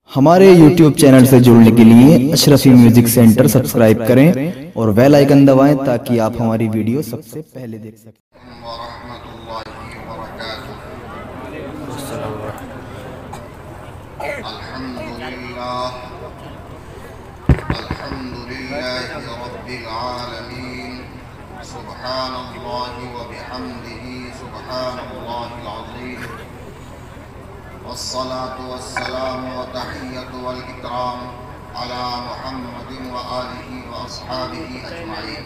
हमारे YouTube channel से जुड़ने के लिए अशरफी म्यूजिक सेंटर सब्सक्राइब करें और बेल आइकन दबाएं ताकि आप हमारी वीडियो सबसे पहले देख सकें। अल्हम्दुलिल्लाहि रब्बिल आलमीन सुब्हानल्लाहि व बिहम्दिही सुब्हानल्लाहिल अज़ीम वस्सलातु वस्सलामु व तहिय्यतु वल इकराम अला मुहम्मदिन व आलिहि व अस्हाबिहि अजमईन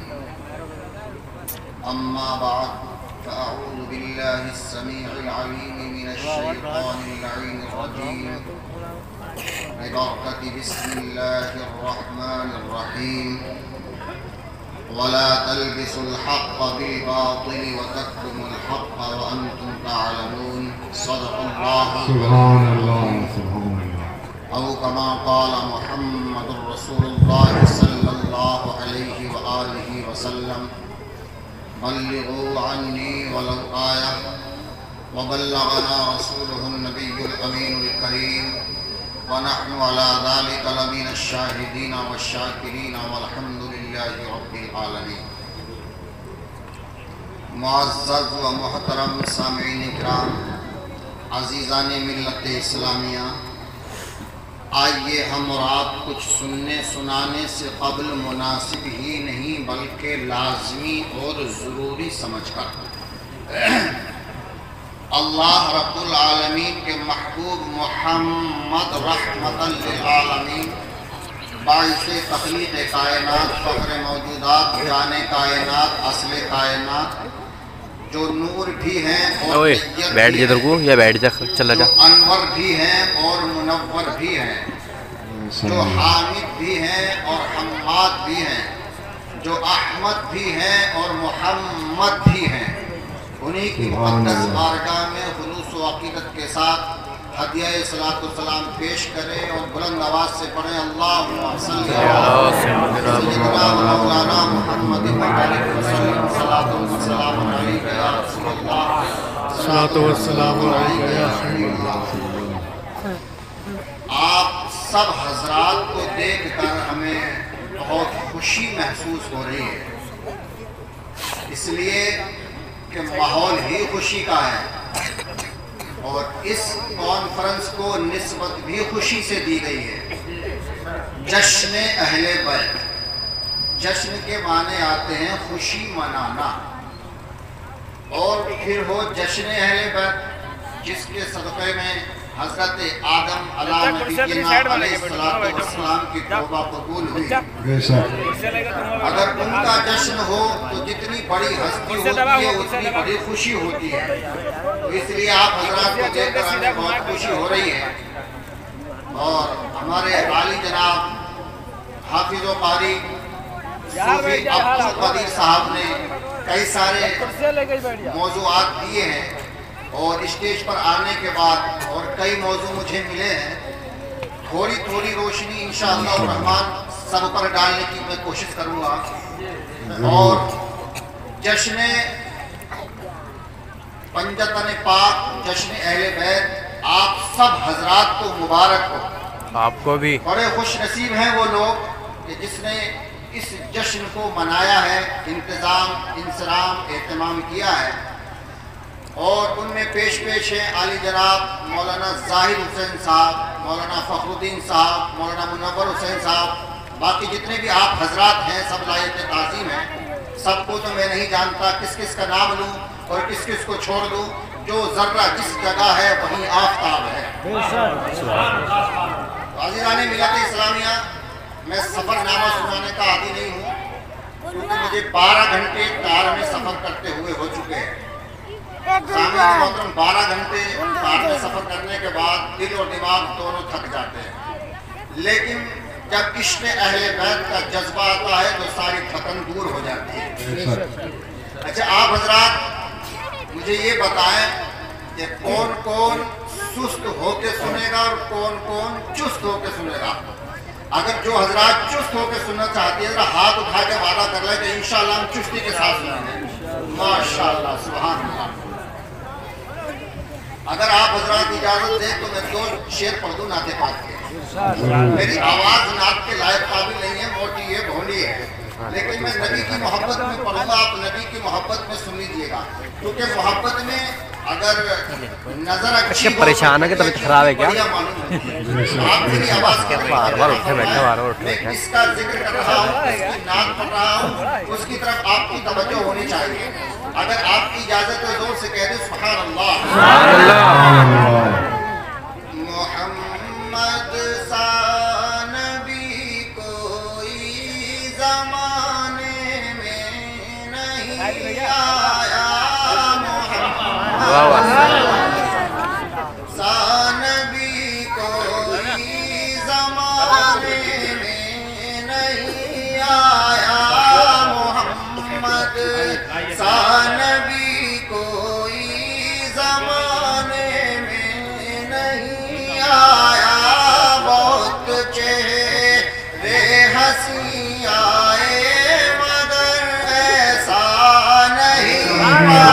अम्मा बाद फ़अऊज़ु बिल्लाहिस समीइल अलीम मिनश शैतानिर लईनिर रजीम बिबरकति बिस्मिल्लाहिर रहमानिर रहीम वला तल्बिसुल हक़्क़ बिल बातिल व तक्तुमुल हक़्क़ व अंतुम तअलमून सदक़ल्लाहु सुब्हानल्लाह औ कमा क़ाल मुहम्मदुर रसूलुल्लाह सल्लल्लाहु अलैहि व आलिहि व सल्लम बल्लिगू अन्नी वलौ आया व बल्लगना रसूलुहुन नबियुल अमीनुल करीम व नहनु अला ज़ालिका लमिनश शाहिदीन वश्शाकिरीन वल्हम्दुलिल्लाहि रब्बिल आलमीन। मुअज़्ज़ज़ व मुहतरम सामिईन किराम, अज़ीज़ान मिल्लत इस्लामिया, आइए हम और आप कुछ सुनने सुनाने से क़ब्ल मुनासिब ही नहीं बल्कि लाज़मी और ज़रूरी समझकर अल्लाह रब्बुल आलमीन के महबूब मुहम्मद रहमतल लिल आलमीन बाइसे तख़लीक़ कायनात फ़ख्र मौजूदात जाने कायनात असले कायनात जो नूर भी हैं और बैठ जा इधर को या बैठ जा चला जा, अनवर भी हैं और मुनव्वर भी हैं, जो हामिद भी हैं और हम्माद भी हैं, जो अहमद भी हैं और मुहम्मद भी हैं, उन्हीं की मुक़द्दस बारगाह में खुलूस व अक़ीदत के साथ हदिया सलातो सलाम पेश करें और बुलंद आवाज़ से पढ़ें अल्लाहुम्मा सल्लि अला सय्यिदिना व मौलाना मुहम्मदिन व बारिक व सल्लिम सलातो व सलामुन अलैका या रसूलल्लाह सलातो व सलामुन अलैका या हबीबल्लाह। आप सब हज़रात को देखकर हमें बहुत खुशी महसूस हो रही है, इसलिए कि माहौल ही खुशी का है और इस कॉन्फ्रेंस को निस्बत भी खुशी से दी गई है। जश्न अहले बैत, जश्न के माने आते हैं खुशी मनाना, और फिर हो जश्न अहले बैत जिसके सदक़े में हज़रत आदम अलैहिस्सलाम की तौबा कबूल हुई। अगर उनका जश्न हो तो जितनी बड़ी हस्ती होती है उतनी बड़ी खुशी होती है, तो इसलिए आप हज़रात को देखकर हमें बहुत खुशी हो रही है। और हमारे आली जनाब हाफिज़ व क़ारी सूफ़ी अब्दुल क़दीर साहब ने कई सारे मौज़ूआत दिए हैं और स्टेज पर आने के बाद और कई मौजू मुझे मिले हैं, थोड़ी थोड़ी रोशनी इंशाअल्लाह रहमान सब पर डालने की मैं कोशिश करूँगा। और जश्न पंजतन पाक, जश्न अहले बैत आप सब हजरात को मुबारक हो। आपको भी बड़े खुश नसीब हैं वो लोग कि जिसने इस जश्न को मनाया है, इंतज़ाम इंसराम एहतमाम किया है। और उनमें पेश हैं आली जनाब मौलाना ज़ाहिर हुसैन साहब, मौलाना फ़खरुद्दीन साहब, मौलाना मुनव्वर हुसैन साहब, बाकी जितने भी आप हजरात हैं सब लायक ताज़ीम हैं। सबको तो मैं नहीं जानता किस किस का नाम लूँ और किस किस को छोड़ दूँ, जो ज़र्रा जिस जगह है वहीं आफ्ताब है। अज़ीज़ान मिल्लत इस्लामिया, मैं सफ़रनामा सुनाने का आदी नहीं हूँ, क्योंकि मुझे 12 घंटे कार में सफ़र करते हुए हो चुके हैं। 12 घंटे कार में सफ़र करने के बाद दिल और दिमाग दोनों थक जाते हैं, लेकिन जब इश्क़ अहले बैत का जज्बा आता है तो सारी थकन दूर हो जाती है। अच्छा, आप हजरात मुझे ये बताएं कि कौन कौन सुस्त होके सुनेगा और कौन कौन चुस्त होके सुनेगा। अगर जो हजरात चुस्त होके सुनना चाहती है जरा हाथ उठा के वादा कर ले कि इंशाअल्लाह हम चुस्ती के साथ सुनेंगे। माशाअल्लाह, सुभान अल्लाह। अगर आप हजरात इजाज़त दें तो मैं 2 शेर पढ़ दूँ नाते पाक के। मेरी आवाज नाक के लायक काबिल नहीं है, मोटी है, भोंडी है, लेकिन मैं नबी की मोहब्बत में पढ़ूंगा, आप नबी की मोहब्बत में सुन लीजिएगा, क्योंकि मोहब्बत में अगर नजर अच्छी हो, परेशान है कि तबीयत खराब है क्या? आप मेरी आवाज बार उठे बैठे, बार उठे मैं किसका जिक्र कर रहा हूँ, किसकी नाक पढ़ रहा हूँ, उसकी तरफ आपकी तवज्जो होनी चाहिए। अगर आपकी इजाजत है जोर से कह दे सुभान अल्लाह। मोहम्मद सा नबी कोई ज़माने में नहीं आया, मोहम्मद सा नबी कोई ज़माने में नहीं आया, मोहम्मद सा नबी कोई ज़माने में नहीं आया, बहुत चेहरे हंसी आए मगर ऐसा नहीं आया,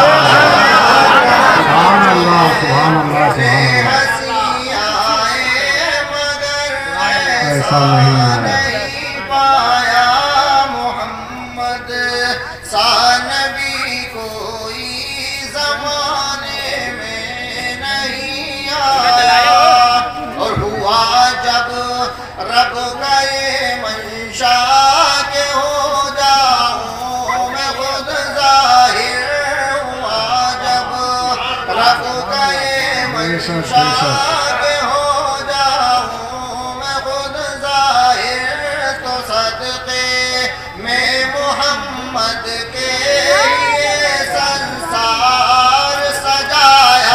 हंसी आए मगर ऐसा नहीं पाया, मोहम्मद सा नबी कोई ज़माने में नहीं आया। और हुआ जब रब गए मंशा के हो जाऊं मैं खुद ज़ाहिर, हुआ जब रब गए मंशा के हो जाऊं मैं खुद ज़ाहिर, तो सदक़े में मोहम्मद के ये संसार सजाया,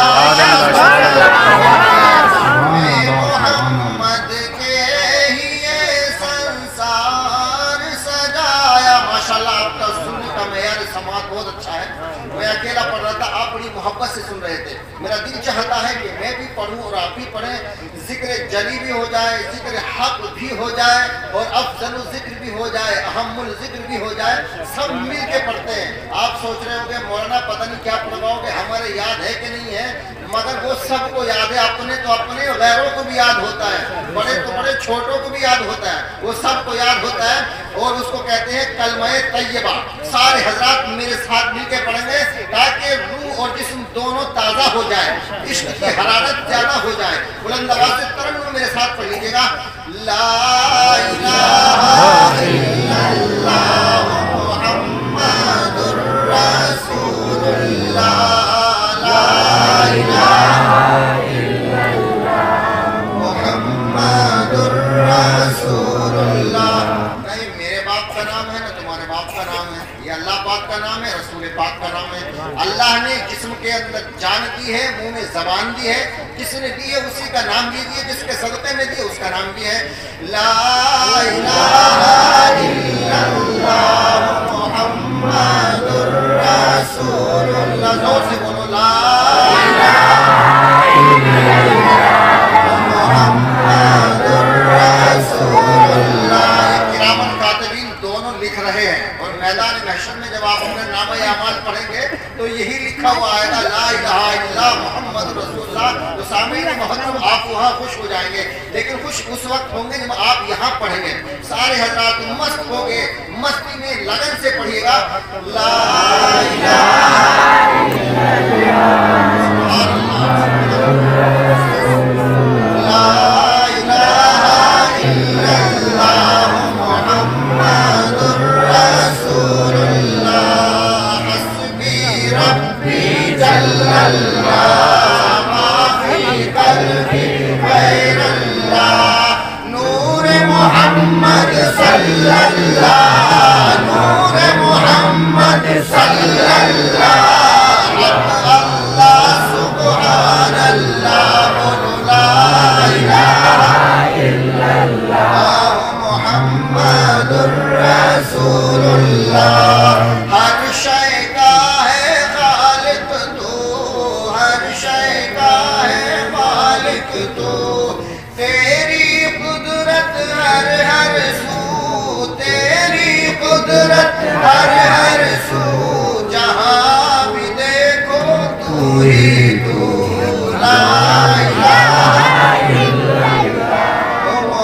मोहम्मद के ही ये संसार सजाया। माशाल्लाह आपका सुनने का मेयार समात बहुत अच्छा है। मैं अकेला पढ़ रहा था, आप बड़ी मोहब्बत से सुन रहे थे। मेरा दिल चाहता है कि मैं भी पढ़ूं और आप भी पढ़ें, जिक्र जली भी हो जाए, जिक्र हक भी हो जाए और अफजल जिक्र भी हो जाए, अहमुल जिक्र भी हो जाए, सब मिल के पढ़ते हैं। आप सोच रहे होंगे मौलाना पता नहीं क्या पढ़वाओगे, हमारे याद है कि नहीं है, मगर वो सबको याद है, अपने तो अपने, गैरों को भी याद होता है, बड़े तो बड़े, छोटों को भी याद होता है, वो सबको याद होता है। और उसको कहते हैं कलमे तैयबा। सारे हजरात मेरे साथ मिलके पढ़ेंगे ताकि रूह और जिस्म दोनों ताज़ा हो जाए, इश्क की हरारत ज्यादा हो जाए। बुलंद आवाज से तरन्नुम मेरे साथ पढ़ लीजिएगा। ला इलाहा इल्लल्लाह मुहम्मदुर रसूलुल्लाह, ला इलाहा इल्लल्लाह मुहम्मदुर रसूलुल्लाह। नहीं मेरे बाप का नाम है ना तुम्हारे बाप का नाम है, ये अल्लाह पाक का नाम है, रसूल पाक का नाम है। अल्लाह ने जिस्म के अंदर जान दी है, मुंह में जबान दी है, जिसने दी है उसी का नाम लीजिए, जिसके सदक़े में दी उसका नाम भी है। ला इलाहा इल्लल्लाह मुहम्मदुर रसूलुल्लाह, जोर से बोलो ला इलाहा इल्लल्लाह मुहम्मदुर रसूलुल्लाह। किरामन कातिबीन दोनों लिख रहे हैं और मैदान महशर में जब आप अपने नामे अमाल पढ़ेंगे तो यही लिखा हुआ आएगा ला इलाहा इल्लल्लाह मुहम्मद रसूलुल्लाह। तो सामईन मोहतरम आप वहाँ खुश हो जाएंगे, लेकिन खुश उस वक्त होंगे जब आप यहाँ पढ़ेंगे। सारे हजरात मस्त होंगे, मस्ती में लगन से पढ़िएगा ला इलाहा इल्लल्लाह मुहम्मदुर रसूलुल्लाह, हस्बी रब्बी जल्लल्लाह मा फी कल्बी गैरल्लाह, नूर मुहम्मद सल्लल्लाह, नूर मुहम्मद सल्लल्लाह, अल्लाह सुब्हानल्लाह, ला इलाहा इल्लल्लाह मुहम्मदुर रसूलुल्लाह। हर शय का है खालिक तू, हर शय का है मालिक तू, तेरी कुदरत हर हर सू, तेरी कुदरत हर हर सू, जहाँ भी देखो तू ही तू, ला इलाहा इल्लल्लाह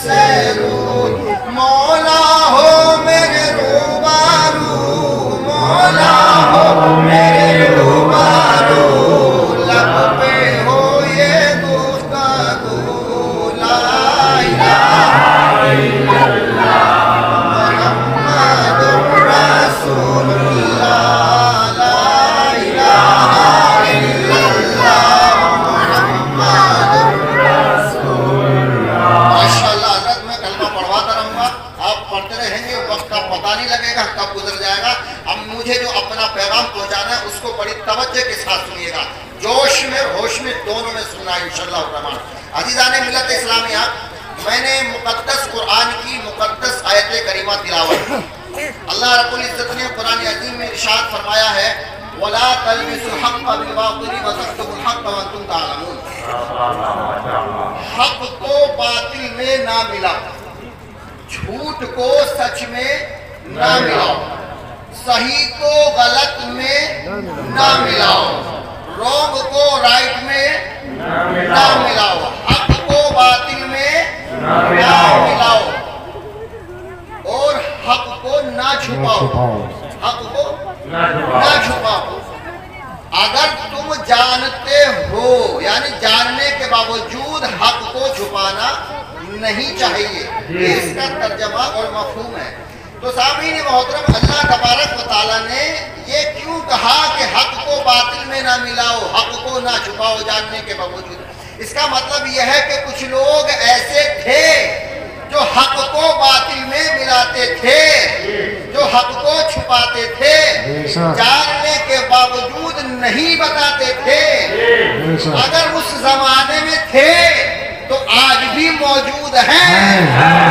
से रूह, मौला हो मेरे रूबारू, मौला हो मेरे रूबारू, लब पे हो ये गुफ्तगू, ला इलाहा इल्लल्लाह मुहम्मदुर रसूलुल्लाह, ला इलाहा इल्लल्लाह मुहम्मदुर रसूलुल्लाह। माशाअल्लाह हज़रत, मैं कलमा पढ़वाता रहूँगा, आप पढ़ते रहेंगे, वक्त का पता नहीं लगेगा कब गुजर जाएगा। अब मुझे जो अपना पैगाम पहुंचाना है उसको बड़ी तवज्जो के साथ सुनिएगा, जोश में होश में दोनों में सुनना है इंशाअल्लाह रहमान। अज़ीज़ाने मिल्लत इस्लामिया, मैंने मुक़द्दस कुरान की मुक़द्दस आयत करीमा तिलावत की। अल्लाह रब्बुल इज़्ज़त ने कुरान अज़ीम में इरशाद फरमाया है, वला तल्बिसुल हक़्क़ बिल बातिल व तक्तुमुल हक़्क़ व अंतुम तालमून। हक़ को बातिल में ना मिलाओ, झूठ को सच में ना मिलाओ, सही को गलत में ना मिलाओ, रॉन्ग को राइट में ना मिलाओ, हक को बातिल में ना मिलाओ, और हक को ना छुपाओ, हक को ना छुपाओ। अगर तुम जानते हो, यानी जानने के बावजूद हक को छुपाना नहीं चाहिए, ये इसका तर्जमा और मफहूम है। तो सामीन मोहतरम, अल्लाह तबारक व तआला ने ये क्यों कहा कि हक को बातिल में ना मिलाओ, हक को ना छुपाओ जानने के बावजूद? इसका मतलब यह है कि कुछ लोग ऐसे थे जो हक को बातिल में मिलाते थे, जो हक को छुपाते थे, जानने के बावजूद नहीं बताते थे। अगर उस जमाने में थे तो आज भी मौजूद हैं,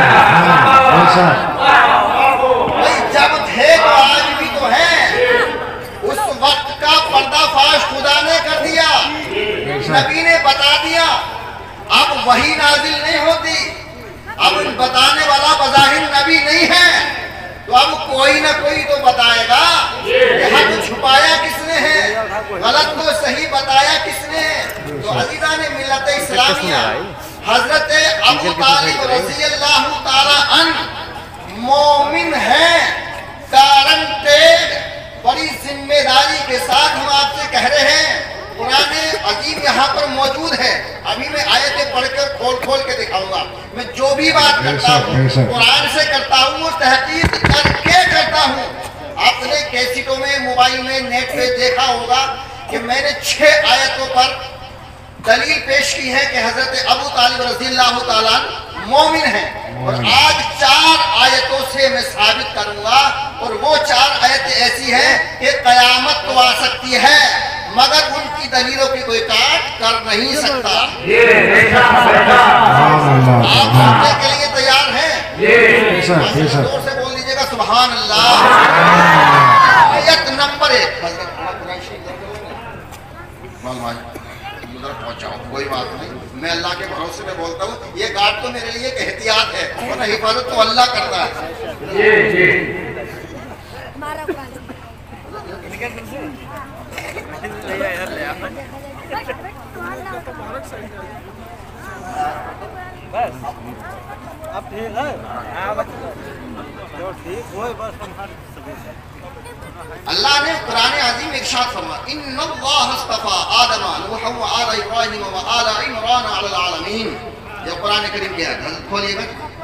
जब थे तो आज भी तो हैं। उस वक्त का पर्दाफाश खुदा ने कर दिया, नबी ने बता दिया। अब वही नाजिल नहीं होती, अब बताने वाला बज़ाहिर नबी नहीं है, तो अब कोई ना कोई तो बताएगा कि हक छुपाया किसने है, गलत को सही बताया किसने है। तो अज़ीज़ाने मिल्लत इस्लामिया, हजरत अबू तालिब रज़ी अल्लाह ताला अन्हु मोमिन है, गारंटेड। बड़ी जिम्मेदारी के साथ हम आपसे कह रहे हैं, कुरान अजीम यहाँ पर मौजूद है। अभी मैं आयतें पढ़कर खोल के दिखाऊंगा। मैं जो भी बात करता हूँ कुरान से करता हूँ, तहकीक करके करता हूँ। आपने कैसेटों में, मोबाइल में, नेट पे देखा होगा कि मैंने 6 आयतों पर दलील पेश की है कि हजरत अबू तालिब रज़ियल्लाहु ताला मोमिन है, और आज 4 आयतों से मैं साबित करूंगा। और वो 4 आयतें ऐसी हैं कि कयामत तो आ सकती है, मगर उनकी दलीलों की कोई काट कर नहीं सकता। आप सुनने के लिए तैयार हैं? जोर से बोल दीजिएगा सुभान अल्लाह। आयत नंबर 1, पहुंचाओ, कोई बात नहीं, मैं अल्लाह के भरोसे में बोलता हूँ। ये गार्ड तो मेरे लिए एक एहतियात है, वरना हिफाजत तो अल्लाह करता है। अब ठीक है, जो ठीक हो बस। अल्लाह ने कुरान अज़ीम इरशाद फरमाया, इन्नल्लाह अस्तफ़ा आदम व आला इब्राहीम व आला इमरान अलल आलमीन। ये कुरान करीम की आयत है, खोलिएगा।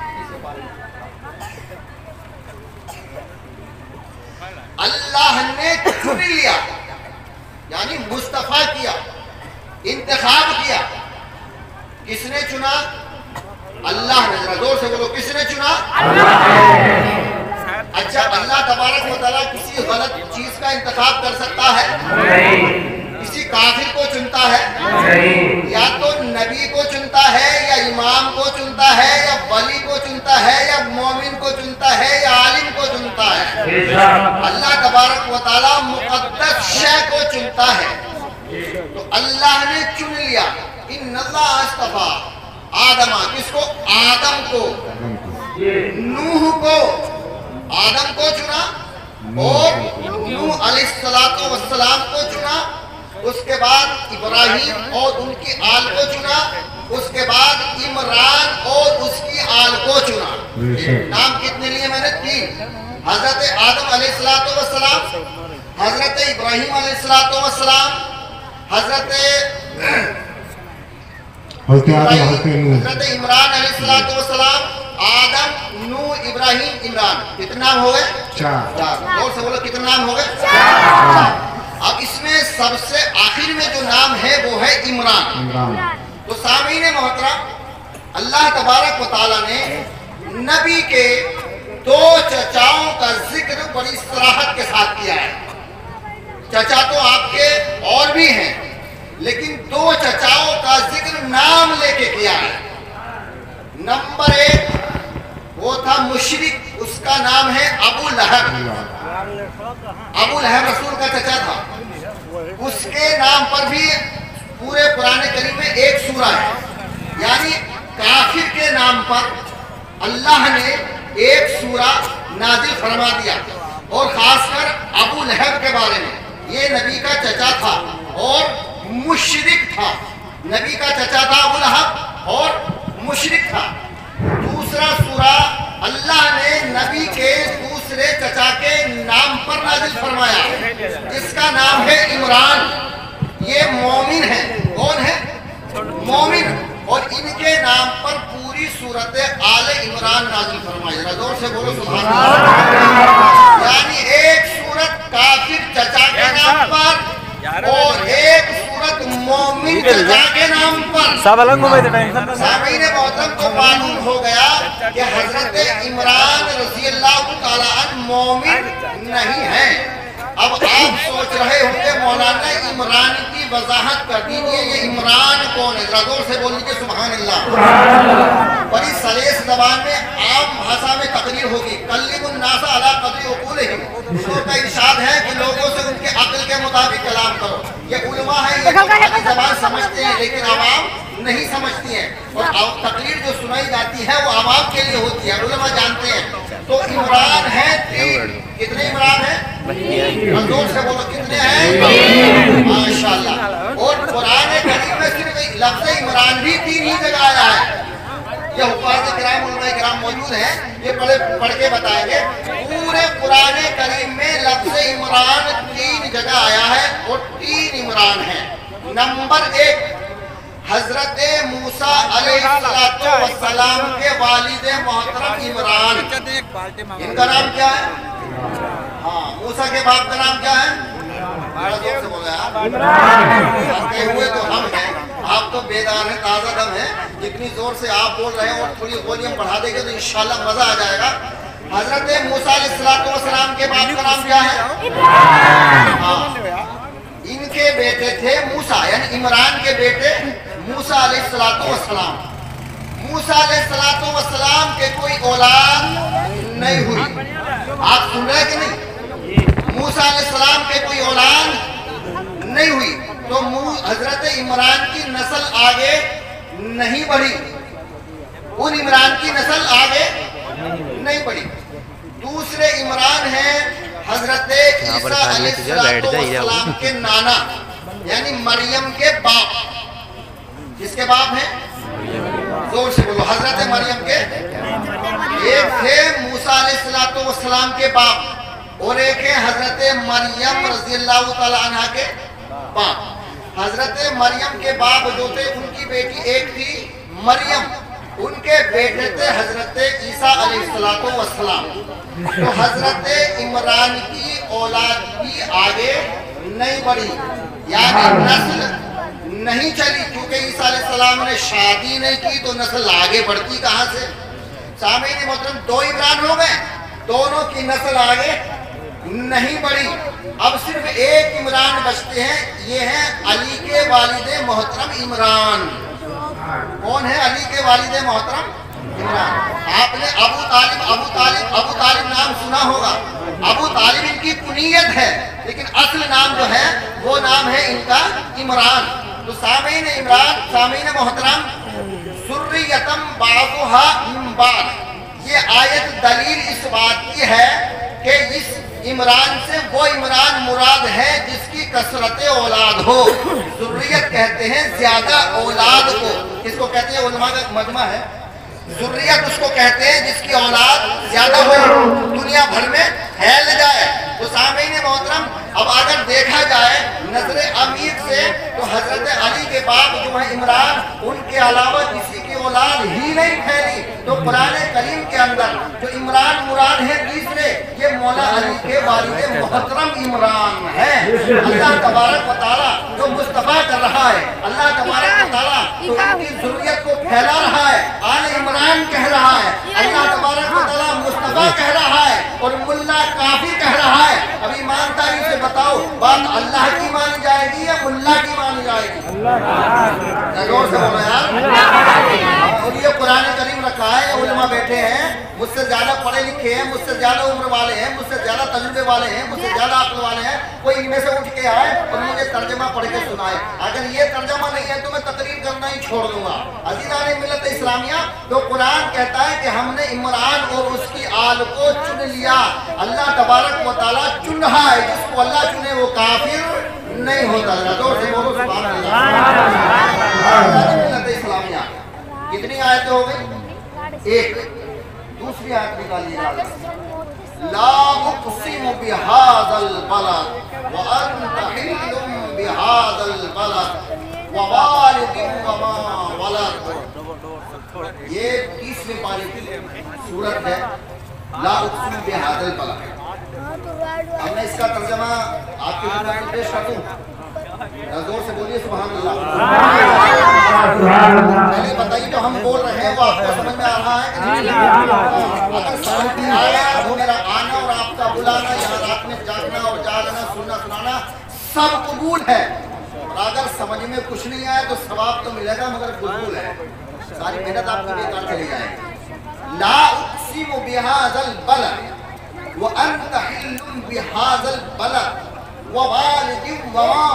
अल्लाह ने चुन लिया, यानी मुस्तफा किया, इंतखाब किया। किसने चुना? अल्लाह ने। जरा जोर से बोलो, किसने चुना? अल्लाह ने। अच्छा, अल्लाह तबारक व तआला किसी गलत चीज का इंतखाब कर सकता है? नहीं। किसी काफिर को चुनता है? नहीं। या तो नबी को चुनता है, या इमाम को चुनता है, या वली को चुनता है, या मोमिन को चुनता है, या आलिम को चुनता है। अल्लाह तबारक व तआला मुक़द्दस शय को चुनता है। तो अल्लाह ने चुन लिया, इन्नल्लाह अस्तफ़ा आदम, किसको? आदम को, नूह को, आदम को चुना, और नूह अलैहिस्सलातु वस्सलाम को चुना। उसके बाद इब्राहीम और उनकी आल को चुना, उसके बाद इमरान और उसकी आल को चुना। नाम कितने लिए मैंने? 3। हजरत आदम अलैहिस्सलाम, हजरत इब्राहिम अलैहिस्सलाम, हजरत इमरान अलैहिस्सलाम, आदम, नूह, इब्राहिम, इमरान। कितने नाम हो गए? 4। और से बोलो कितने नाम हो गए? 4। अब इसमें सबसे आखिर में जो नाम है वो है इमरान। तो सामीन मोहतरम, अल्लाह तबारक व तआला ने नबी के 2 चचाओं का जिक्र बड़ी सराहत के साथ किया है। चचा तो आपके और भी हैं, लेकिन 2 चचाओं का जिक्र नाम लेके किया है। नंबर 1 वो था मुशरिक, उसका नाम है अबू लहब। अबू लहब रसूल का चचा था। उसके नाम पर भी पूरे कुरान करीम में एक सूरा है। यानी काफिर के नाम पर अल्लाह ने एक सूरा नाजिल फरमा दिया। और खासकर अबू लहब के बारे में, ये नबी का चचा था और मुशरिक था। नबी का चचा था अबू लहब और मुशरिक था। दूसरा सूरा अल्लाह ने नबी के दूसरे चचा के नाम पर नाजिल फरमाया, जिसका नाम है इमरान। ये मोमिन है। कौन है? मोमिन। और इनके नाम पर पूरी सूरत आले इमरान नाजिल फरमाई। जरा जोर से बोलो सुभान अल्लाह। यानी एक सूरत काफिर चचा के नाम पर और एक सूरत मोमिन चचा के नाम पर। सामीन मोहतरम को मालूम हो गया कि हजरत इमरान रज़ी अल्लाह तआला अन्हु मोमिन नहीं है। अब आप सोच रहे होंगे मौलाना इमरान की वजाहत कर दीजिए, ये इमरान कौन है? जरा जोर से बोल दीजिए सुभान अल्लाह। बड़ी सलेस जबान में आम भाषा में तकरीर होगी। कल्लिमुन नास अला क़द्रि उक़ूलिहिम। हुज़ूर का इरशाद है कि लोगों से उनके अक्ल के मुताबिक कलाम करो। ये उलमा है, ये ज़बान समझते हैं, लेकिन आवाम नहीं समझती है। और तकरीर जो सुनाई जाती है वो आवाम के लिए होती है, उलमा जानते हैं। तो इमरान है 3। कितने इमरान है? जोर से बोलो कितने हैं? माशाअल्लाह। और कुरान करीम में सिर्फ लफ्ज़ इमरान भी 3 ही जगह आया है। ये हुफ़ाज़ किराम उलमा किराम मौजूद हैं, ये पढ़ के बताएंगे। पूरे कुरान करीम में लफ्ज़ इमरान 3 जगह आया है और 3 इमरान है। नंबर 1 हजरत मूसा अलैहिस्सलाम के वालिद मोहतरम इमरान। इनका नाम क्या है? हाँ, मूसा के बाप का नाम क्या है? से बोला जानते हुए तो हम हैं, आप तो बेदार हैं, ताज़ा दम है। जितनी जोर से आप बोल रहे हैं और थोड़ी वॉल्यूम बढ़ा देंगे तो इंशाल्लाह मजा आ जाएगा। हजरत मूसा अलैहिस्सलाम के बाप का नाम क्या है? हाँ, इनके बेटे थे मूसा, यानी इमरान के बेटे मूसा अलैहिस्सलाम। मूसा अलैहिस्सलाम के कोई औलाद नहीं हुई। आप सुन रहे हैं कि नहीं? मूसा अलैहिस्सलाम के कोई औलाद नहीं हुई, तो हजरत इमरान की नस्ल आगे नहीं बढ़ी। उन इमरान की नस्ल आगे नहीं बढ़ी। दूसरे इमरान हैं हजरत ईसा अलैहिस्सलाम के नाना, यानी मरियम के बाप। किसके बाप हैं? जोर से बोलो। हजरत मरियम के एक थे मूसा अलैहिस्सलाम के बाप और एक है हजरत मरियम रज़ियल्लाहु ताला अन्हा के बाप। हजरत मरियम के बाप जो थे उनकी बेटी एक थी मरियम, उनके बेटे थे हजरत ईसा अलैहिस्सलाम। तो हजरत इमरान की औलाद भी आगे नहीं बढ़ी, यानी नस्ल नहीं चली, क्योंकि ईसा अलैहिस्सलाम ने शादी नहीं की तो नस्ल आगे बढ़ती कहां से? सामीन मोहतरम 2 इमरान हो गए, दोनों की नस्ल आगे नहीं बढ़ी। अब सिर्फ एक इमरान बचते हैं, ये है अली के वालिद मोहतरम इमरान। कौन है अली के वालिद मोहतरम? इमरान। आपने अबू तालिब नाम सुना होगा। अबू तालिब इनकी कुनियत है, लेकिन असल नाम जो है वो नाम है इनका इमरान। तो सामीन इमरान, सामीन मोहतरम, सुर्रियतम बाज़ुहा मिन बाज़। ये आयत दलील इस बात की है कि इस इमरान से वो इमरान मुराद है जिसकी कसरत औलाद हो। सुर्रियत कहते हैं ज्यादा औलाद को। किसको कहते हैं उलमा का मजमा है, ज़ुर्रियत उसको कहते हैं जिसकी औलाद ज्यादा हो, दुनिया भर में फैल जाए। तो सामीन मोहतरम, अब अगर देखा जाए नजरे अमीर से तो हजरत अली के बाप जो है इमरान, उनके अलावा किसी की औलाद ही नहीं फैली। तो कुरान करीम के अंदर जो इमरान मुराद है तीसरे, ये मौला अली के वालिद मोहतरम इमरान है। अल्लाह तबारक व तआला जो मुस्तफा कर रहा है, अल्लाह तबारक व तआला तो उनकी ज़ुर्रियत को फैला रहा है, आले इमरान कह रहा है, अल्लाह तबारक व तआला मुस्तफा कह रहा है और मुल्ला काफी कह रहा है। अब ईमानदारी से बताओ, बात अल्लाह की मानी जाएगी या मुल्ला की मानी जाएगी? जोर से बोलो यार। और ये कुरान करीम रखा है, उलमा बैठे हैं, मुझसे ज्यादा पढ़े लिखे हैं, मुझसे ज्यादा उम्र वाले हैं, मुझसे ज्यादा तजुर्बे वाले हैं, मुझसे ज्यादा अक्ल वाले हैं, कोई इनमें से उठ के आए और मुझे तर्जमा पढ़ के सुनाए। अगर ये तर्जमा नहीं है तो मैं तकरीर करना ही छोड़ दूंगा। अज़ीज़ान मिल्लत इस्लामिया, तो कुरान कहता है कि हमने इमरान और उसकी आल को चुन लिया। अल्लाह तबारक व तआला चुन रहा है, जिसको अल्लाह चुने वो काफिर नहीं होता। जोर से बोलो सुभान अल्लाह। मिल्लत इस्लामिया कितनी आयतें हो गई? एक। दूसरी आयत निकालिएगा, ला उक़सिमु बिहाज़ल बलद व अन्ता हिल्लुम बिहाज़ल बलद व वालिदिन व मा वलद। ये 30वें पारे की सूरत है, ला उक़सिमु बिहाज़ल बलद। अब मैं इसका तर्जमा आपके सामने पेश कर दूं, जोर से बोलिए सुभान अल्लाह। पहले बताइए जो हम बोल रहे हैं वो आपको समझ में आ रहा है कि नहीं? अगर समझ में आया तो मेरा आना और आपका बुलाना, यहाँ रात में जागना और जागना, सुनना सुनाना सब कबूल है। और अगर समझ में कुछ नहीं आया तो सवाब तो मिलेगा मगर कबूल है, सारी मेहनत आपकी बेकार चली जाएगी। ला उक़सिमु बिहाज़ल बलद व अन्ता हिल्लुम बिहाज़ल बलद व वालिदिन व मा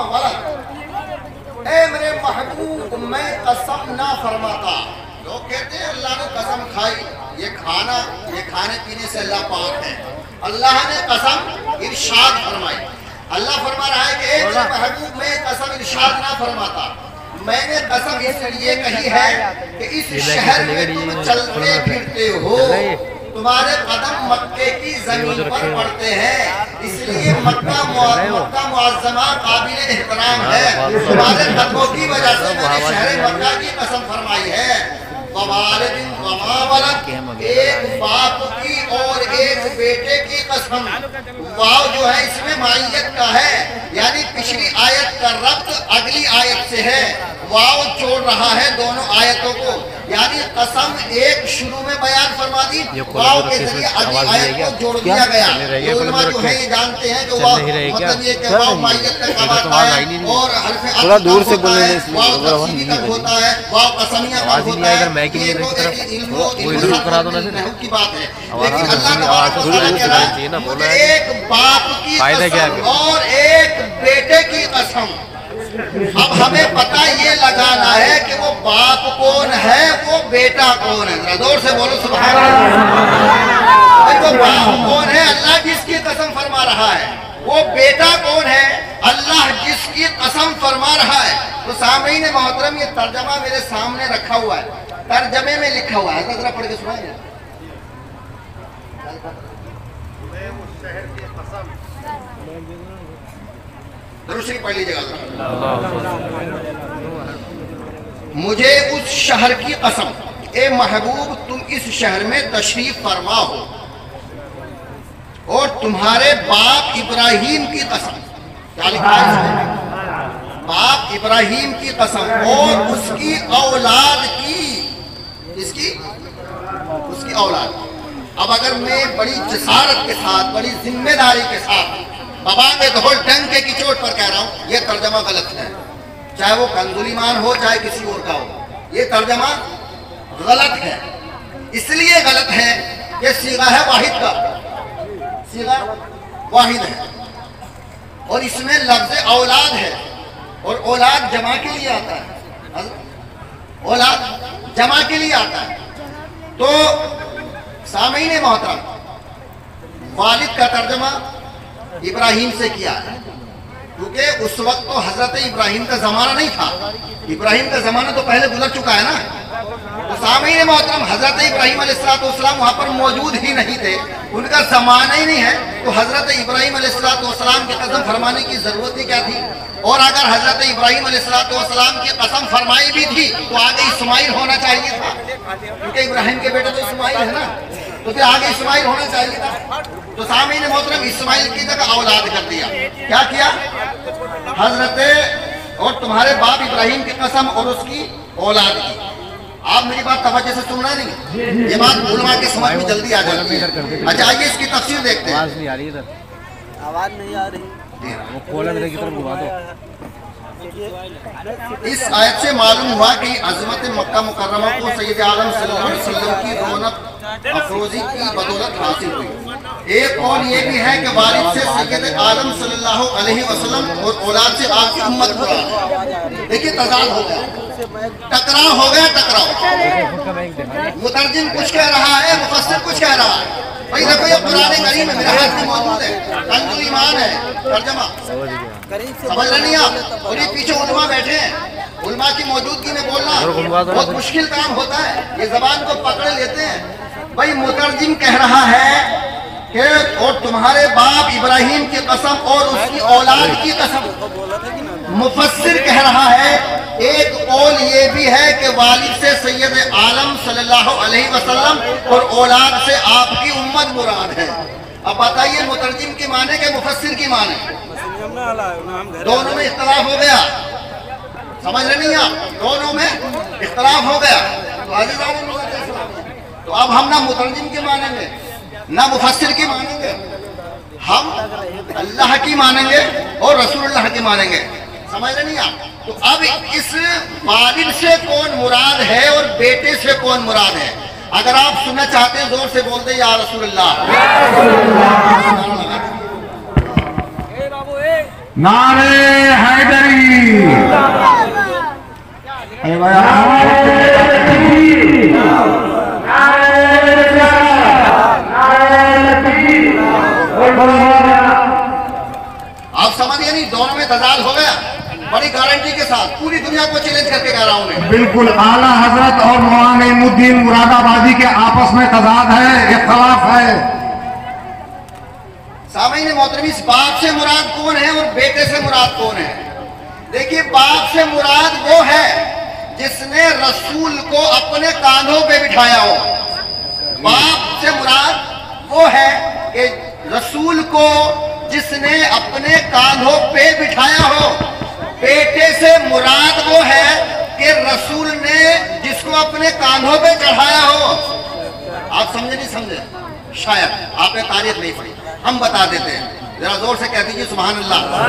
वलद। ए मेरे महबूब, मैं कसम ना फरमाता। लोग कहते हैं अल्लाह ने कसम खाई, ये खाने पीने से अल्लाह पाक है। अल्लाह ने कसम इरशाद फरमाई। अल्लाह फरमा रहा है कि ए मेरे महबूब, मैं कसम इरशाद ना फरमाता। मैंने कसम इसलिए कही है कि इस शहर में तुम चलते फिरते हो, तुम्हारे कदम मक्के की जमीन पर पड़ते हैं, इसलिए मक्का मुअज़्ज़मा काबिल एहतराम है। तुम्हारे कदमों की वजह से मैंने शहर मक्का की कसम फरमाई है। ववालिदिन व मा वलद, एक बाप की और एक बेटे की कसम। वाव जो है इसमें माइयत का है, यानी पिछली आयत का रब्त अगली आयत से है। वाव जोड़ रहा है दोनों आयतों को, यानी कसम एक शुरू में बयान फरमा दी, वाव के जरिए अगली आयत को जोड़ दिया गया। उलमा जो है ये जानते हैं कि वाव मतलब ये कि वाव माइयत का कमाता है और हर्फ थोड़ा दूर से बोलने वाव तस्नीय का होता है, वाव कसमिया का होता है। ये इल्म करा दो ना की बात है, लेकिन अल्लाह तबारक व तआला कह रहा है एक बाप की कसम और एक बेटे की कसम। अब हमें पता ये लगाना है कि वो बाप कौन है, वो बेटा कौन है। जोर से बोलो सुभान अल्लाह। वो बाप कौन है? अल्लाह जिसकी कसम फरमा रहा है। वो बेटा कौन है? अल्लाह जिसकी कसम फरमा रहा है। तो सामईन मोहतरम, ये तर्जमा मेरे सामने रखा हुआ है, तर्जमे में लिखा हुआ है, जरा पढ़ के सुनाइए। दूसरी पढ़ लीजिएगा। मुझे उस शहर की कसम, ए महबूब तुम इस शहर में तशरीफ फरमा हो, और तुम्हारे बाप इब्राहिम की कसम। क्या लिखा है इसमें? बाप इब्राहिम की कसम और उसकी औलाद की। इसकी उसकी औलाद। अब अगर मैं बड़ी जसारत के साथ, बड़ी जिम्मेदारी के साथ बाबा के ढोल डंके की चोट पर कह रहा हूं, यह तर्जमा गलत है, चाहे वो कंजुलीमान हो चाहे किसी और का हो, ये तर्जमा गलत है। इसलिए गलत है कि सीगा है वाहिद का, सीगा वाहिद है और इसमें लफ्ज़ औलाद है, और औलाद जमा के लिए आता है, औलाद जमा के लिए आता है। तो सामीन मोहतरम, वालिद का तर्जमा इब्राहिम से किया है, क्योंकि उस वक्त तो हजरत इब्राहिम का जमाना नहीं था। इब्राहिम का जमाना तो पहले गुजर चुका है ना। तो सामीन मोहतरम हजरत इब्राहिम अलैहिस्सलाम वहाँ पर मौजूद ही नहीं थे, उनका ज़माना ही नहीं है, तो हजरत इब्राहिम अलैहिस्सलाम की कसम फरमाने की ज़रूरत ही क्या थी। और अगर हजरत इब्राहिम अलैहिस्सलाम की कसम फरमाई भी थी तो आगे इस्माइल होना चाहिए था, क्योंकि इब्राहिम के बेटे तो इस्माइल है ना, तो फिर आगे इस्माइल होना चाहिए था। तो सामीन मोहतरम इस्माइल की जगह औलाद कर दिया। क्या किया? हजरत और तुम्हारे बाप इब्राहिम की कसम और उसकी औलाद की। आप मेरी बात तवज्जो से सुन रहे नहीं? ये बात उलमा के समझ में जल्दी आ जाती है। अच्छा आइए इसकी तफसीर देखते हैं। आवाज नहीं आ रही इधर, आवाज नहीं आ रही, वो खोला मेरे की तरफ घुमा दो। इस आयत से मालूम हुआ कि अज़मत मक्का मुकर्रमा को सैयद आलम सल्लल्लाहु अलैहि वसल्लम की रौनक अफरोजी की बदौलत हासिल हुई। एक कौल ये भी है कि वालिद से सैयद आलम सल्लल्लाहु अलैहि वसल्लम और औलाद से आपकी उम्मत मुराद। देखिए तजाद हो गया, टकराव हो गया, टकराव। मुतरजिम कुछ कह रहा है, मुफस्सिर कुछ कह रहा है। भाई देखो ये कुरान करीम है, मेरे हाथ में मौजूद है, कंजुल ईमान है, तर्जमा समझ रहे नहीं आप? और ये पीछे उलमा बैठे हैं, उलमा की मौजूदगी में बोलना बहुत मुश्किल काम होता है, ये जबान को पकड़ लेते हैं। भाई मुतरजिम कह रहा है कि और तुम्हारे बाप इब्राहिम की कसम और उसकी औलाद की कसम। मुफस्सिर कह रहा है एक कौल ये भी है कि वालिद से सैयद आलम सल्लल्लाहु अलैहि वसल्लम और औलाद से आपकी उम्मत मुराद है। अब बताइए मुतरजिम की माने के मुफस्सिर की माने? दोनों में इख्तलाफ हो गया, समझ रहे नहीं आप? दोनों में इख्तलाफ हो गया। तो अब हम ना मुतरजिम की मानेंगे ना मुफस्सिर की मानेंगे, हम अल्लाह की मानेंगे और रसूलुल्लाह की मानेंगे। समझ रहे नहीं आप? तो अब इस वालिद से कौन मुराद है और बेटे से कौन मुराद है? अगर आप सुनना चाहते हैं जोर से बोल दे या रसूलुल्लाह। नारे हैदरी, आप समझिए नहीं, दोनों में तजाद हो गया, बड़ी गारंटी के साथ पूरी दुनिया को चैलेंज करके कह रहा हूं मैं। बिल्कुल आला हजरत और मौलाना इमुद्दीन मुरादाबादी के आपस में तजाद है, इख्तलाफ है। सामईन मोहतरम, इस बाप से मुराद कौन है और बेटे से मुराद कौन है? देखिए बाप से मुराद वो है जिसने रसूल को अपने कांधों पे बिठाया हो। बाप से मुराद वो है कि रसूल को जिसने अपने कांधों पे बिठाया हो। बेटे से मुराद वो है कि रसूल ने जिसको अपने कांधों पे चढ़ाया हो। आप समझे नहीं समझे? शायद आपने तारीख नहीं पढ़ी, हम बता देते हैं, जरा जोर से कह दीजिए सुभान अल्लाह।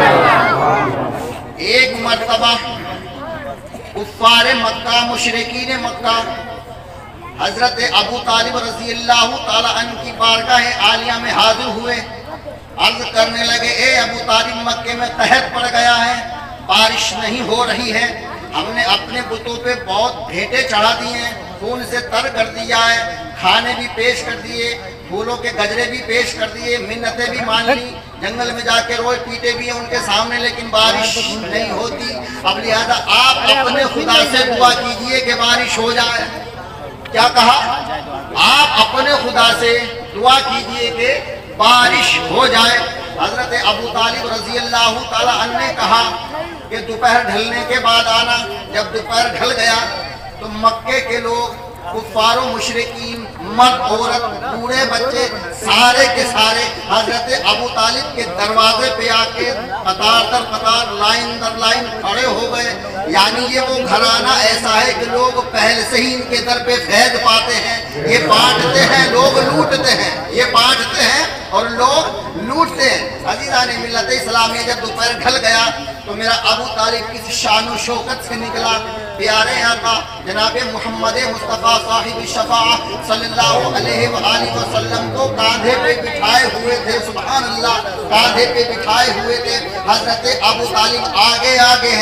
एक मर्तबा कुफ्फारे मक्का, मुशरिकीन मक्का हजरत अबू तालिब रज़ी अल्लाह ताला अन्हु की बारगाह आलिया में हाजिर हुए। अर्ज करने लगे, ए अबू तालिब, मक्के में कहत पड़ गया है, बारिश नहीं हो रही है, हमने अपने बुतों पे बहुत भेंटे चढ़ा दिए हैं, खून से तर कर दिया है, खाने भी पेश कर दिए, फूलों के गजरे भी पेश कर दिए, मिन्नतें भी मान ली, जंगल में जाके रोज पीटे भी हैं उनके सामने, लेकिन बारिश नहीं होती। अब लिहाजा आप अपने खुदा से दुआ कीजिए कि बारिश हो जाए। क्या कहा? आप अपने खुदा से दुआ कीजिए कि बारिश हो जाए। हजरत अबू तालिब रज़ी अल्लाह ताला अन्हु ने कहा कि दोपहर ढलने के बाद आना। जब दोपहर ढल गया तो मक्के के लोग, कुफ्फारो मुशरिकीन, मर्द औरत, बूढ़े बच्चे, सारे के सारे हजरत अबू तालिब के दरवाजे पे आके कतार दर कतार, लाइन दर लाइन खड़े हो गए। यानी ये वो घराना ऐसा है कि लोग पहले से ही इनके दर पे फैज़ पाते हैं, ये बांटते हैं, लोग लूटते हैं, ये बांटते हैं और लोग लूटते हैं। अज़ीज़ान मिल्लत इस्लामिया, जब दोपहर ढल गया तो मेरा अबू तालिब किसी शान व शौकत से निकला, प्यारे आका जनाब मोहम्मद मुस्तफ़ा साहिब शफ़ा सल्लल्लाहु अलैहि वसल्लम को कांधे पे बिठाए हुए थे। सुभान अल्लाह, कांधे पे बिठाए हुए थे। हजरत अबू तालिब आगे आगे हैं,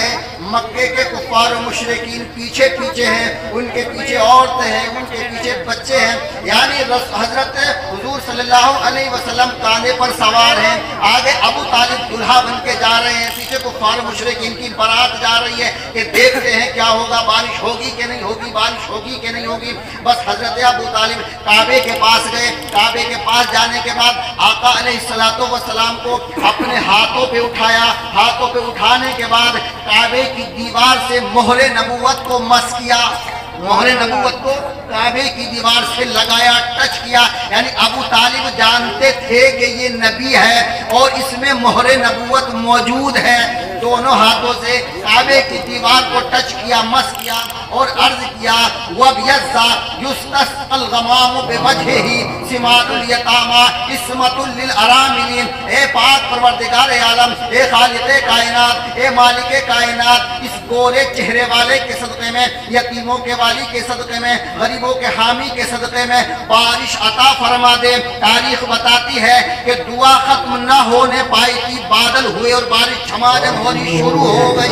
مکے کے کفار و مشرکین پیچھے پیچھے ہیں، ان کے پیچھے عورتیں ہیں، ان کے پیچھے بچے ہیں، یعنی حضرت حضور صلی اللہ علیہ وسلم کاندھے پر سوار ہیں، آگے ابو طالب دلہا بن کے جا رہے ہیں، پیچھے کفار و مشرکین کی بارات جا رہی ہے کہ دیکھتے ہیں کیا ہوگا، بارش ہوگی کہ نہیں ہوگی، بارش ہوگی کہ نہیں ہوگی۔ بس حضرت ابو طالب کعبے کے پاس گئے، کعبے کے پاس جانے کے بعد آقا علیہ السلام کو اپنے ہاتھوں پہ اٹھایا، ہاتھوں پہ اٹھانے کے بعد کعبے کی دیوار سے مہر نبوت کو مس کیا، مہر نبوت کو کعبے کی دیوار سے لگایا، ٹچ کیا، یعنی ابو طالب جانتے تھے کہ یہ نبی ہے اور اس میں مہر نبوت موجود ہے۔ دونوں ہاتھوں سے کعبے کی دیوار کو ٹچ کیا، مس کیا اور عرض کیا وَبْيَزَّا يُسْتَسْقَى الْغَمَامُ بِوَجْهِهِ سِمَاتُ الْيَتَامَى عِصْمَةٌ لِلْأَرَامِلِينَ۔ اے پاک پروردگار عالم، اے خالق کائنات، اے مالک کائنات، اس گورے چہرے والے کے صدقے میں، یتیموں کے والی کے صدقے میں، غریبوں کے حامی کے صدقے میں بارش عطا فرما دے۔ تاریخ بتاتی ہے کہ دعا ختم نہ ہونے پائی تھی، بادل ہوئے اور بارش جھماجھم ہونی شروع ہو گئی،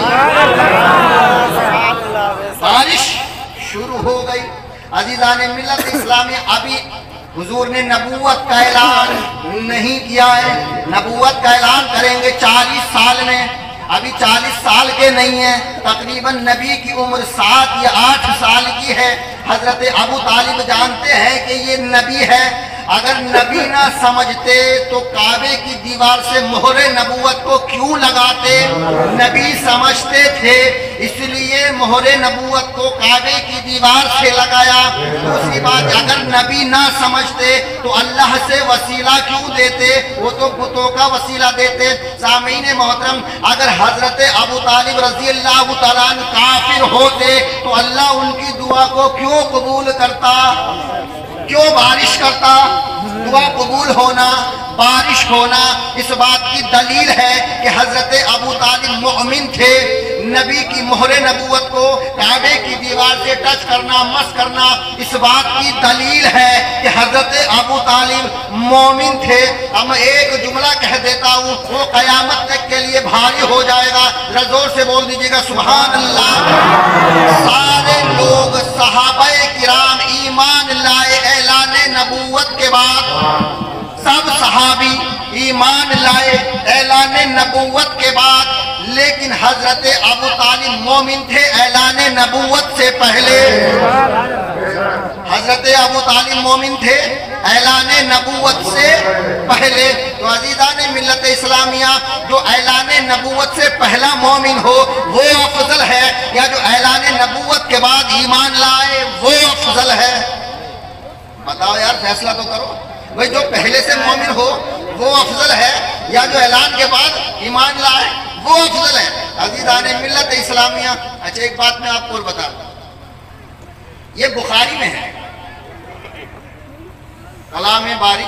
بارش شروع ہو گئی۔ عزیزان ملت اسلامی، ابھی حضور نے نبوت کا اعلان نہیں کیا ہے، نبوت کا اعلان کریں گے 40 سال میں، ابھی 40 سال کے نہیں ہیں، تقریباً نبی کی عمر 7 یا 8 سال کی ہے۔ حضرت ابو طالب جانتے ہیں کہ یہ نبی ہے، اگر نبی نہ سمجھتے تو کعبے کی دیوار سے مہر نبوت کو کیوں لگاتے؟ نبی سمجھتے تھے، اس لیے مہر نبوت کو کعبے کی دیوار سے لگایا۔ دوسری بات، اگر نبی نہ سمجھتے تو اللہ سے وسیلہ کیوں دیتے؟ وہ تو بتوں کا وسیلہ دیتے۔ سامعین محترم، اگر حضرت ابو طالب رضی اللہ تعالیٰ عنہ کافر ہوتے تو اللہ ان کی دعا کو کیوں قبول کرتا؟ کیوں بارش کرتا؟ دعا قبول ہونا، بارش ہونا، اس بات کی دلیل ہے کہ حضرت ابو طالب مومن تھے۔ نبی کی مہر نبوت کو کعبے کی دیوار سے ٹچ کرنا، مس کرنا، اس بات کی دلیل ہے کہ حضرت ابو طالب مومن تھے۔ اب ایک جملہ کہہ دیتا ہوں، وہ قیامت تک کے لیے بھاری ہو جائے گا، ذرا زور سے بول دیجیے گا سبحان اللہ۔ سارے لوگ صحابہ کرام ایمان لائے اعلان نبوت کے بعد، سب صحابی ایمان لائے اعلان نبوت کے بعد، لیکن حضرت ابو طالب مومن تھے اعلان نبوت سے پہلے۔ حضرت ابو طالب مومن تھے اعلان نبوت سے پہلے۔ تو عزیزان ملت اسلامیہ، جو اعلان نبوت سے پہلا مومن ہو وہ افضل ہے، یا جو اعلان نبوت کے بعد ایمان لائے وہ افضل ہے؟ بتاؤ یار، فیصلہ تو کرو بھئی، جو پہلے سے مومن ہو وہ افضل ہے یا جو اعلان کے بعد ایمان لائے وہ افضل ہے؟ عزیزان ملت اسلامیہ، اچھا ایک بات میں آپ کو اور بتا دوں، یہ بخاری میں ہے، کلام باری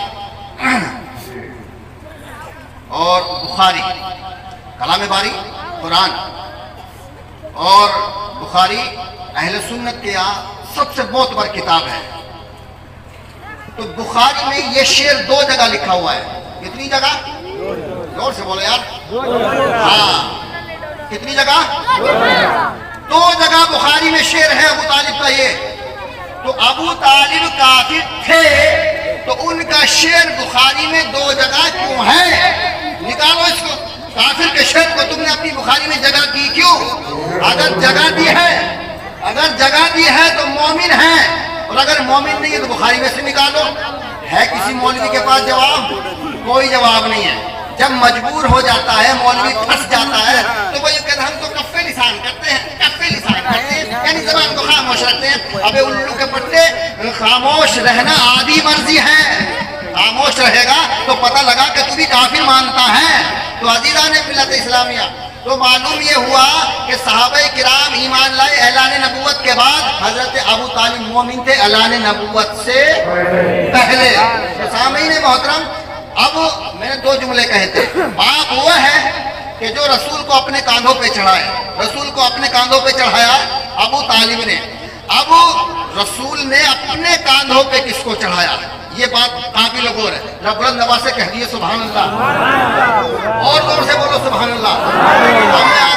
اور بخاری، کلام باری قرآن اور بخاری اہل سنت کے یہاں سب سے معتبر کتاب ہے۔ تو بخاری میں یہ شعر 2 جگہ لکھا ہوا ہے۔ کتنی جگہ؟ زور سے بولو یار۔ ہاں، کتنی جگہ؟ 2 جگہ بخاری میں شعر ہے ابو طالب کا۔ یہ تو ابو طالب کافر تھے تو ان کا شعر بخاری میں 2 جگہ کیوں ہے؟ نکالو اس کو، کافر کے شعر کو تم نے اپنی بخاری میں جگہ دی کیوں؟ اگر جگہ دی ہے تو مومن ہے، اور اگر مومن نہیں ہے تو بخاری میں سے نکالو۔ ہے کسی مولوی کے پاس جواب؟ کوئی جواب نہیں ہے۔ جب مجبور ہو جاتا ہے، مولوی پھنس جاتا ہے، تو وہ یہ کہتے ہیں ہم تو کفے لسان کرتے ہیں، یعنی زبان کو خاموش رکھتے ہیں۔ ابے الو کے پٹے، خاموش رہنا عادی مرضی ہے، خاموش رہے گا تو پتہ لگا کہ تو بھی کافر مانتا ہے۔ تو عزیزان ملت اسلامیہ، تو معلوم یہ ہوا کہ صحابہ کرام ایمان لائے اعلان نبوت کے بعد، حضرت ابو طالب مومن تھے اعلان نبوت سے پہلے۔ سامعین محترم، اب میں نے 2 جملے کہے تھے۔ باپ وہ ہے کہ جو رسول کو اپنے کاندھوں پہ چڑھائے، رسول کو اپنے کاندھوں پہ چڑھایا ابو طالب نے۔ اب رسول نے اپنے کاندھوں پہ کس کو چڑھایا؟ یہ بات قابل غور ہے، رب النواز سے کہہ دیے سبحان اللہ، اور زور سے بولو سبحان اللہ۔ اب میں آپ کو ایسے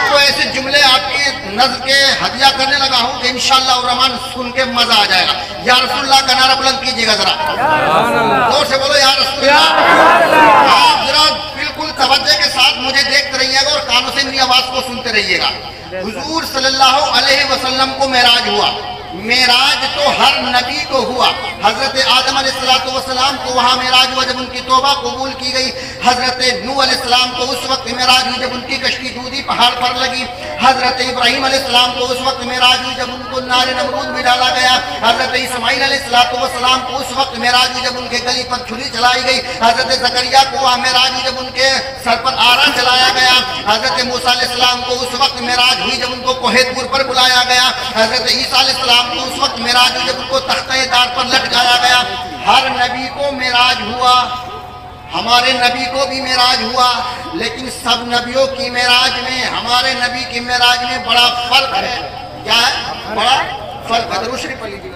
ایسے جملے آپ کی نظر کے ہدیہ کرنے لگا ہوں کہ انشاءاللہ الرحمن سن کے مزہ آ جائے گا. یا رسول اللہ کا نعرہ بلند کیجئے گا ذرا, زور سے بولو یا رسول اللہ. آپ ذرا بالکل توجہ کے ساتھ مجھے دیکھتے رہیے گا اور کانوں سے میری آواز کو سنتے رہیے گا. حضور صلی اللہ علیہ وسلم کو معراج ہوا. معراج تو ہر نبی کو ہوا. حضرت آدم علیہ السلام کو وہاں معراج ہوا جب ان کی توبہ قبول کی گئی. حضرت نوح علیہ السلام کو اس وقت معراج ہوئی جب ان کی کشتی دودھی پہاڑ پر لگی. حضرت ابراہیم علیہ السلام کو اس وقت معراج ہوئی جب ان کو نار نمرود میں ڈالا گیا. حضرت اسماعیل علیہ السلام کو اس وقت معراج ہوئی جب ان کے گلی پر چھری چلائی گئی. حضرت زکریا کو وہاں معراج ہوئی جب ان کے سر پر آرا چلایا گیا. حضرت موسیٰ علیہ السلام کو اس وقت معراج ہوئی جب ان کو کوہ طور پر بلایا گیا. حضرت عیسیٰ علیہ السلام کو اس وقت معراج ہوئی جب ان کو تختہ دار پر لٹکایا گیا. ہر نبی کو معراج ہوا, ہمارے نبی کو بھی معراج ہوا, لیکن سب نبیوں کی معراج میں ہمارے نبی کی معراج میں بڑا فرق ہے. کیا ہے بڑا فرق ہے؟ درود شریف پڑھ لیجیے.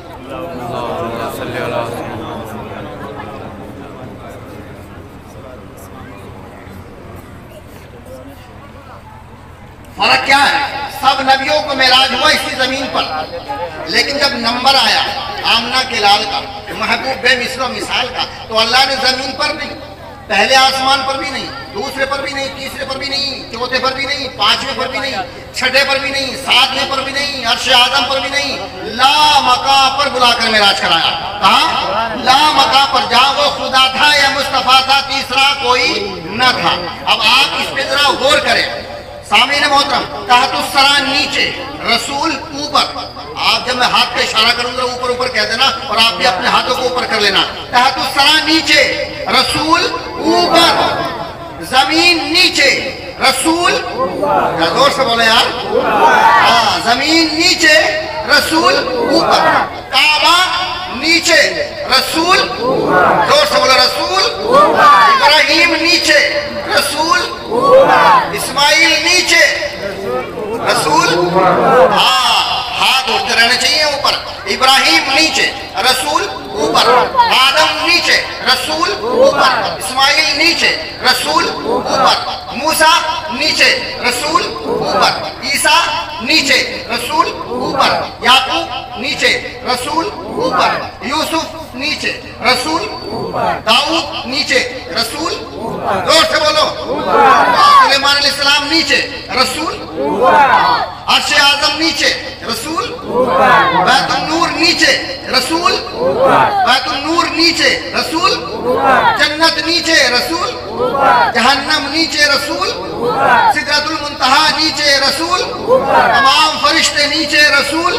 فرق کیا ہے؟ سب نبیوں کو معراج ہوا اسی زمین پر, لیکن جب نمبر آیا آمنہ کے لال کا, محبوب بے مثل و مثال کا, تو اللہ نے زمین پر نہیں, پہلے آسمان پر بھی نہیں, دوسرے پر بھی نہیں, تیسرے پر بھی نہیں, چوتھے پر بھی نہیں, پانچویں پر بھی نہیں, چھٹے پر بھی نہیں, ساتویں پر بھی نہیں, عرش اعظم پر بھی نہیں, لا مقام پر بلا کر معراج کرایا. کہاں؟ لا مقام پر, جہاں وہ خدا تھا یا مصطفیٰ تھا, تیسرا کوئی نہ تھا. اب آپ اس پہ ذرا غور کریں. سامعین محترم, تحت الثری نیچے, رسول اوپر. آپ جب میں ہاتھ پہ اشارہ کروں گا اوپر اوپر کہہ دینا, اور آپ بھی اپنے ہاتھوں کو اوپر کر لینا. تحت الثری نیچے, رسول اوپر. زمین نیچے, رسول زور سے بولے یار. ہاں, زمین نیچے, رسول اوپر. کعبہ نیچے, رسول زور سے بولے رسول. ابراہیم نیچے, رسول. اسماعیل نیچے, رسول. ہاں, ہاتھ اٹھتے رہنے چاہیے اوپر. ابراہیم نیچے, رسول اوپر. آدم نیچے, رسول اوپر. اسماعیل نیچے, رسول اوپر. موسیٰ نیچے, رسول اوپر. عیسیٰ نیچے, رسول اوپر. یعقوب نیچے, رسول اوپر. یوسف نیچے, رسول. داؤد نیچے, رسول. زور سے بولو. سلیمان علیہ السلام نیچے, رسول. عرش اعظم نیچے, رسول. بیت النور نیچے, رسول. بیت النور نیچے, رسول. جنت نیچے, رسول. جہنم نیچے, رسول. سدرۃ المنتہا نیچے, رسول. تمام فرشتے نیچے, رسول.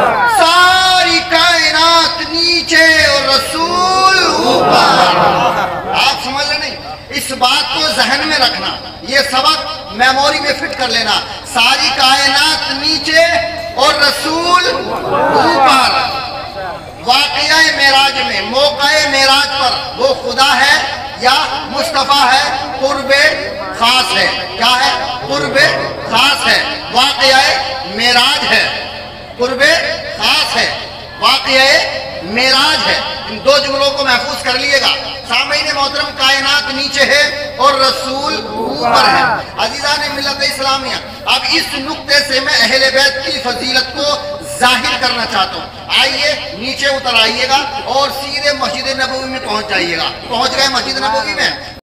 ساری کائنات نیچے اور رسول اوپر. آپ سمجھ رہے نہیں؟ اس بات کو ذہن میں رکھنا, یہ سبق میموری میں فٹ کر لینا. ساری کائنات نیچے اور رسول اوپر. واقعہ معراج میں, موقع معراج پر وہ خدا ہے یا مصطفیٰ ہے, قرب خاص ہے. کیا ہے؟ قرب خاص ہے. واقعہ معراج ہے, قرب خاص ہے, واقعہ معراج ہے. ان دو جملوں کو محفوظ کر لیے گا. سامعین محترم, کائنات نیچے ہے اور رسول اوپر ہے. عزیزان ملت اسلامیہ, اب اس نقطے سے میں اہل بیت کی فضیلت کو ظاہر کرنا چاہتا ہوں. آئیے نیچے اتر آئیے گا اور سیدھے مسجد نبوی میں پہنچ جائیے گا. پہنچ گئے مسجد نبوی میں.